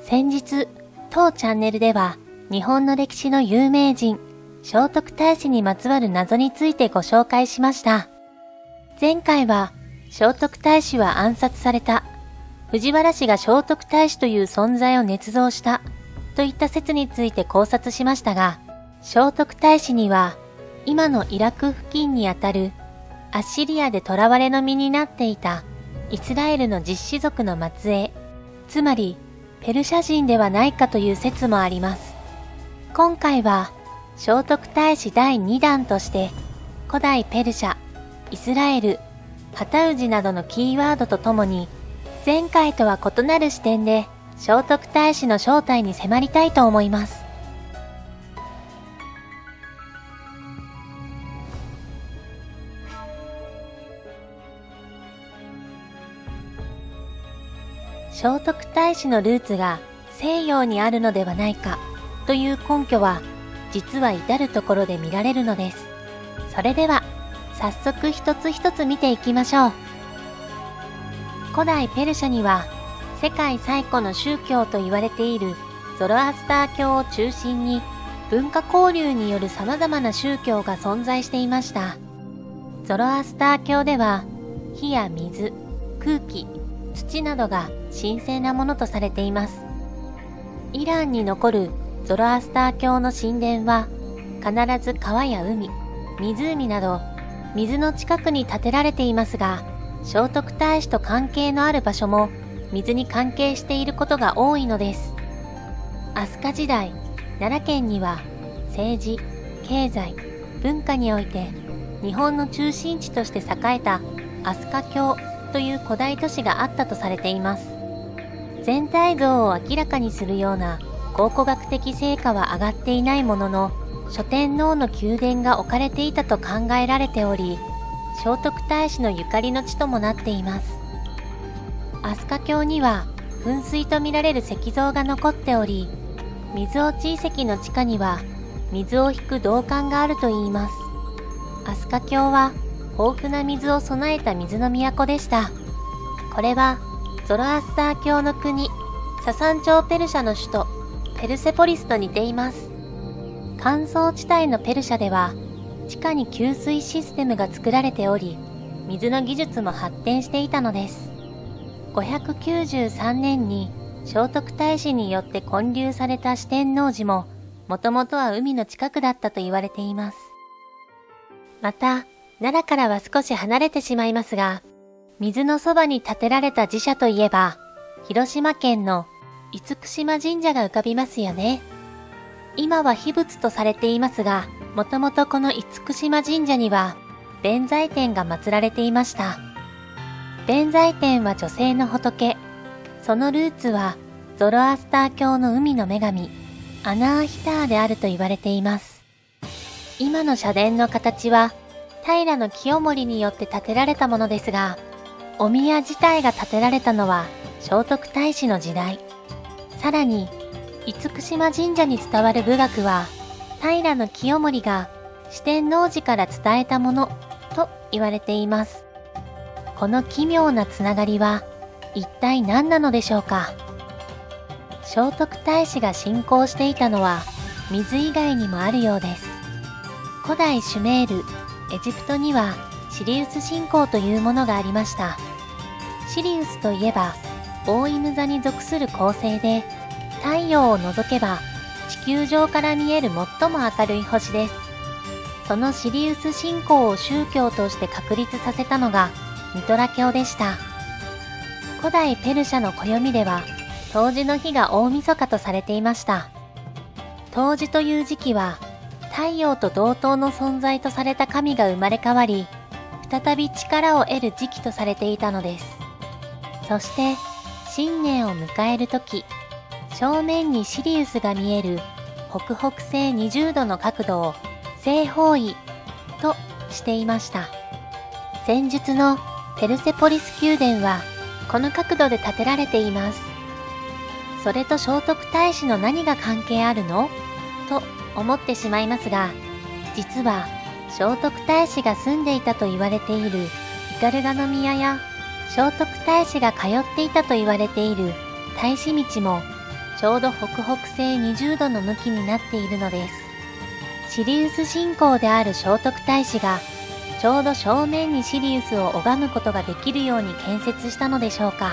先日、当チャンネルでは日本の歴史の有名人、聖徳太子にまつわる謎についてご紹介しました。前回は聖徳太子は暗殺された、藤原氏が聖徳太子という存在を捏造したといった説について考察しましたが、聖徳太子には今のイラク付近にあたるアッシリアで囚われの身になっていたイスラエルの実子族の末裔、つまりペルシャ人ではないかという説もあります。今回は聖徳太子第2弾として古代ペルシャ、イスラエル、旗氏などのキーワードとともに前回とは異なる視点で聖徳太子の正体に迫りたいと思います。聖徳太子のルーツが西洋にあるのではないかという根拠は実は至るところで見られるのです。それでは早速一つ一つ見ていきましょう。古代ペルシャには世界最古の宗教と言われているゾロアスター教を中心に文化交流による様々な宗教が存在していました。ゾロアスター教では火や水、空気、土などが神聖なものとされています。イランに残るゾロアスター教の神殿は必ず川や海、湖など水の近くに建てられていますが、聖徳太子と関係のある場所も水に関係していることが多いのです。飛鳥時代、奈良県には政治、経済、文化において日本の中心地として栄えた飛鳥京という古代都市があったとされています。全体像を明らかにするような考古学的成果は上がっていないものの、諸天皇の宮殿が置かれていたと考えられており、聖徳太子のゆかりの地ともなっています。飛鳥峡には噴水とみられる石像が残っており、水落遺跡の地下には水を引く銅管があるといいます。飛鳥峡は豊富な水を備えた水の都でした。これはゾロアスター教の国、ササン朝ペルシャの首都ペルセポリスと似ています。乾燥地帯のペルシャでは地下に給水システムが作られており、水の技術も発展していたのです。593年に聖徳太子によって建立された四天王寺ももともとは海の近くだったと言われています。また奈良からは少し離れてしまいますが、水のそばに建てられた寺社といえば広島県の厳島神社が浮かびますよね。今は秘仏とされていますが、もともとこの厳島神社には弁財天が祀られていました。弁財天は女性の仏、そのルーツはゾロアスター教の海の女神アナーヒターであると言われています。今の社殿の形は平清盛によって建てられたものですが、お宮自体が建てられたのは聖徳太子の時代。さらに厳島神社に伝わる武学は平清盛が四天王寺から伝えたものと言われています。この奇妙なつながりは一体何なのでしょうか。聖徳太子が信仰していたのは水以外にもあるようです。古代シュメール、エジプトにはシリウス信仰というものがありました。シリウスといえば大犬座に属する恒星で、太陽を除けば地球上から見える最も明るい星です。そのシリウス信仰を宗教として確立させたのがミトラ教でした。古代ペルシャの暦では冬至の日が大晦日とされていました。冬至という時期は太陽と同等の存在とされた神が生まれ変わり、再び力を得る時期とされていたのです。そして新年を迎えるとき、正面にシリウスが見える北北西20度の角度を西方位としていました。戦術のペルセポリス宮殿はこの角度で建てられています。それと聖徳太子の何が関係あるのと思ってしまいますが、実は聖徳太子が住んでいたと言われている斑鳩宮や聖徳太子が通っていたと言われている太子道もちょうど北北西20度の向きになっているのです。シリウス信仰である聖徳太子がちょうど正面にシリウスを拝むことができるように建設したのでしょうか。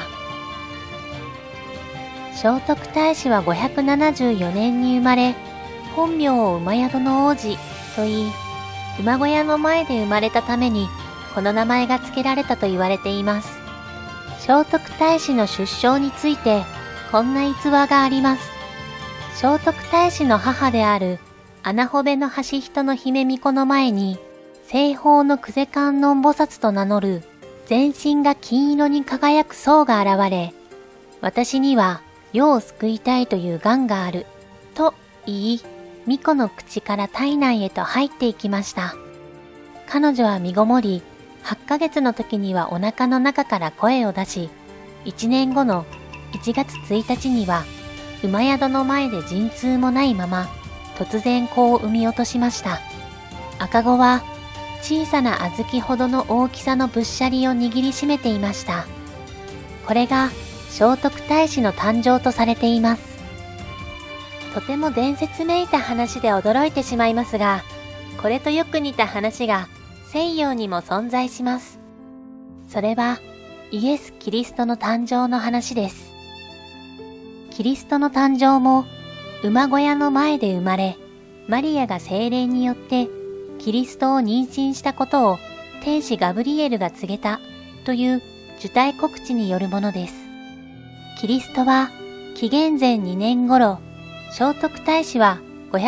聖徳太子は574年に生まれ、本名を馬宿の王子と言い、馬小屋の前で生まれたためにこの名前が付けられたと言われています。聖徳太子の出生についてこんな逸話があります。聖徳太子の母である穴穂部の橋人の姫巫女の前に、西方の久世観音菩薩と名乗る全身が金色に輝く僧が現れ、私には世を救いたいという願があると言い、巫女の口から体内へと入っていきました。彼女は身ごもり、8ヶ月の時にはお腹の中から声を出し、1年後の1月1日には馬宿の前で陣痛もないまま突然子を産み落としました。赤子は小さな小豆ほどの大きさのぶっしゃりを握りしめていました。これが聖徳太子の誕生とされています。とても伝説めいた話で驚いてしまいますが、これとよく似た話が西洋にも存在します。それはイエス・キリストの誕生の話です。キリストの誕生も馬小屋の前で生まれ、マリアが聖霊によってキリストを妊娠したことを天使ガブリエルが告げたという受胎告知によるものです。キリストは紀元前2年頃、聖徳太子は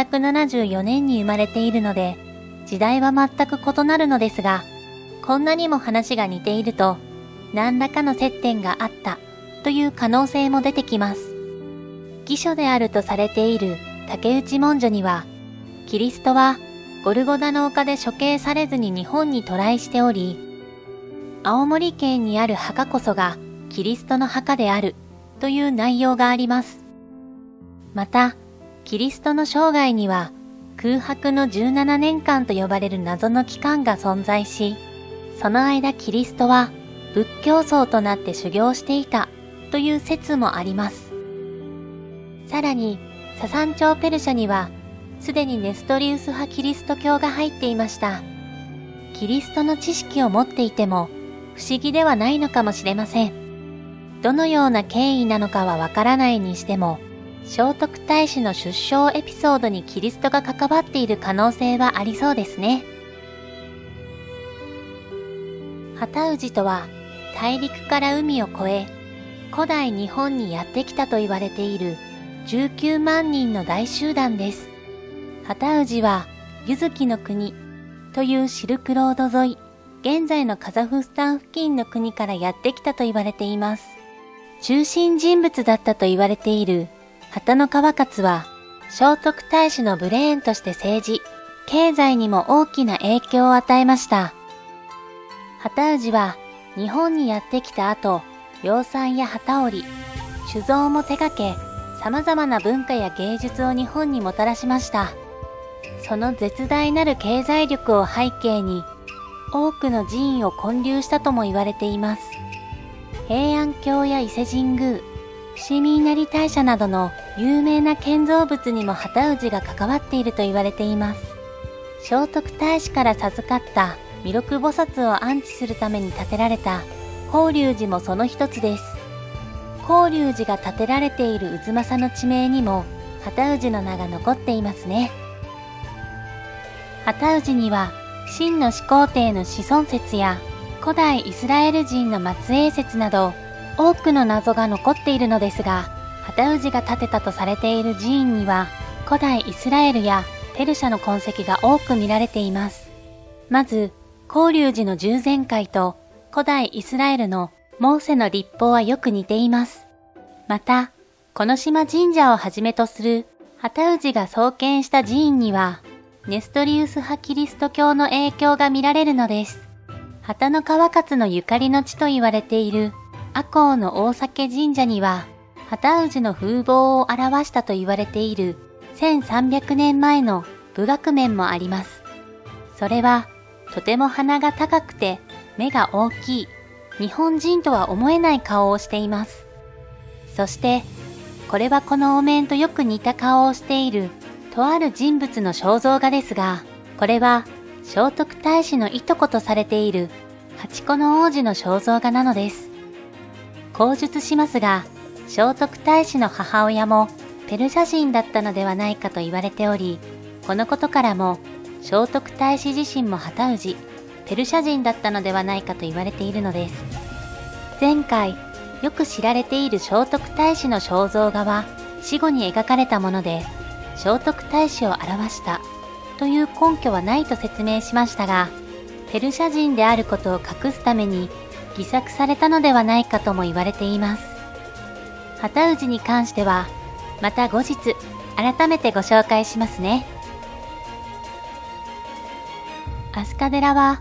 574年に生まれているので、時代は全く異なるのですが、こんなにも話が似ていると、何らかの接点があったという可能性も出てきます。義書であるとされている竹内文書には、キリストはゴルゴダの丘で処刑されずに日本に渡来しており、青森県にある墓こそがキリストの墓であるという内容があります。また、キリストの生涯には空白の17年間と呼ばれる謎の期間が存在し、その間キリストは仏教僧となって修行していたという説もあります。さらに、ササン朝ペルシャにはすでにネストリウス派キリスト教が入っていました。キリストの知識を持っていても不思議ではないのかもしれません。どのような経緯なのかはわからないにしても、聖徳太子の出生エピソードにキリストが関わっている可能性はありそうですね。幡氏とは大陸から海を越え、古代日本にやってきたと言われている19万人の大集団です。幡氏は柚月の国というシルクロード沿い、現在のカザフスタン付近の国からやってきたと言われています。中心人物だったと言われている幡の川勝は、聖徳太子のブレーンとして政治、経済にも大きな影響を与えました。幡氏は日本にやってきた後、養蚕や機織、酒造も手掛け、様々な文化や芸術を日本にもたらしました。その絶大なる経済力を背景に、多くの寺院を建立したとも言われています。平安京や伊勢神宮、伏見稲荷大社などの有名な建造物にも幡氏が関わっていると言われています。聖徳太子から授かった弥勒菩薩を安置するために建てられた法隆寺もその一つです。法隆寺が建てられている太秦の地名にも幡氏の名が残っていますね。幡氏には秦の始皇帝の子孫説や古代イスラエル人の末裔説など多くの謎が残っているのですが、幡氏が建てたとされている寺院には古代イスラエルやペルシャの痕跡が多く見られています。まず、法隆寺の十全会と古代イスラエルのモーセの立法はよく似ています。また、木島神社をはじめとする幡氏が創建した寺院にはネストリウス派キリスト教の影響が見られるのです。幡の川勝のゆかりの地と言われている赤穂の大崎神社には、幡氏の風貌を表したと言われている1300年前の部額面もあります。それは、とても鼻が高くて目が大きい、日本人とは思えない顔をしています。そして、 これはこのお面とよく似た顔をしているとある人物の肖像画ですが、これは聖徳太子のいとことされている八子の王子の肖像画なのです。口述しますが、聖徳太子の母親もペルシャ人だったのではないかと言われており、このことからも聖徳太子自身も旗氏、ペルシャ人だったのではないかと言われているのです。前回よく知られている聖徳太子の肖像画は死後に描かれたもので、聖徳太子を表したという根拠はないと説明しましたが、ペルシャ人であることを隠すために偽作されたのではないかとも言われています。旗氏に関してはまた後日改めてご紹介しますね。飛鳥寺は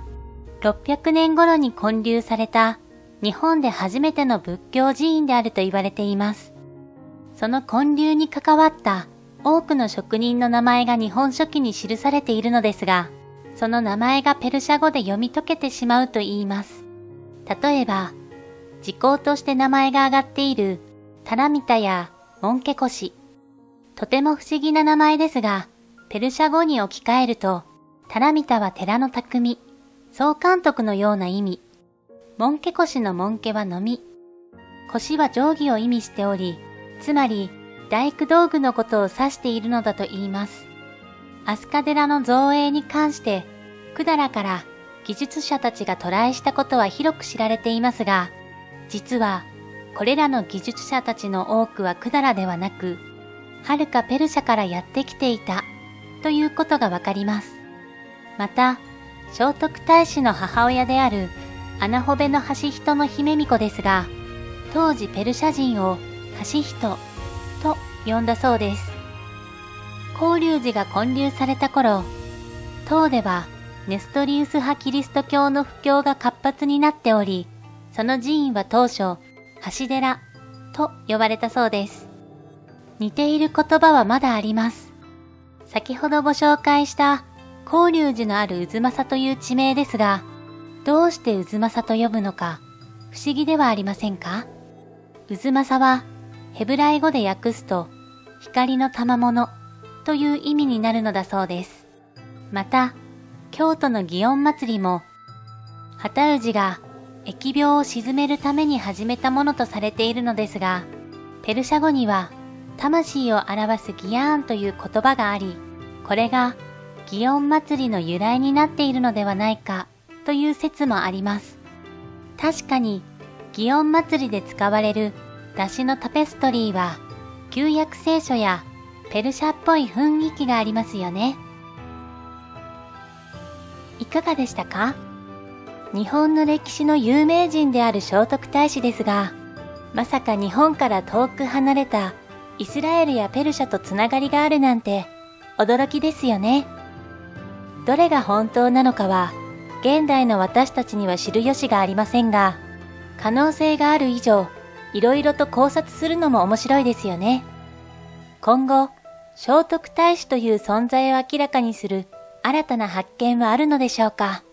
600年頃に建立された日本で初めての仏教寺院であると言われています。その建立に関わった多くの職人の名前が日本書紀に記されているのですが、その名前がペルシャ語で読み解けてしまうと言います。例えば、時効として名前が挙がっているタラミタやモンケコシ。とても不思議な名前ですが、ペルシャ語に置き換えると、タラミタは寺の匠、総監督のような意味。モンケコシのモンケはのみ。コシは定規を意味しており、つまり大工道具のことを指しているのだと言います。飛鳥寺の造営に関して、百済から技術者たちが渡来したことは広く知られていますが、実はこれらの技術者たちの多くは百済ではなく、はるかペルシャからやってきていたということがわかります。また、聖徳太子の母親である穴穂部の橋人の姫巫女ですが、当時ペルシャ人を橋人と呼んだそうです。興隆寺が建立された頃、唐ではネストリウス派キリスト教の布教が活発になっており、その寺院は当初、橋寺と呼ばれたそうです。似ている言葉はまだあります。先ほどご紹介した興隆寺のある渦政という地名ですが、どうして渦政と呼ぶのか不思議ではありませんか？渦政はヘブライ語で訳すと光の賜物という意味になるのだそうです。また、京都の祇園祭も旗氏が疫病を鎮めるために始めたものとされているのですが、ペルシャ語には魂を表すギヤーンという言葉があり、これが祇園祭の由来になっているのではないかという説もあります。確かに祇園祭で使われる出汁のタペストリーは旧約聖書やペルシャっぽい雰囲気がありますよね。いかがでしたか？日本の歴史の有名人である聖徳太子ですが、まさか日本から遠く離れたイスラエルやペルシャとつながりがあるなんて驚きですよね。どれが本当なのかは現代の私たちには知る由がありませんが、可能性がある以上、いろいろと考察するのも面白いですよね。今後、聖徳太子という存在を明らかにする新たな発見はあるのでしょうか。